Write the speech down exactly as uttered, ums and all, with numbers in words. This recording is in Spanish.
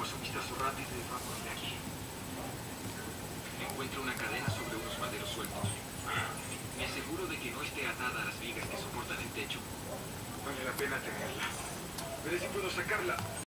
echemos un vistazo rápido y vamos de aquí. Encuentro una cadena sobre unos maderos sueltos. Me aseguro de que no esté atada a las vigas que soportan el techo. Vale la pena tenerla. Veré si puedo sacarla.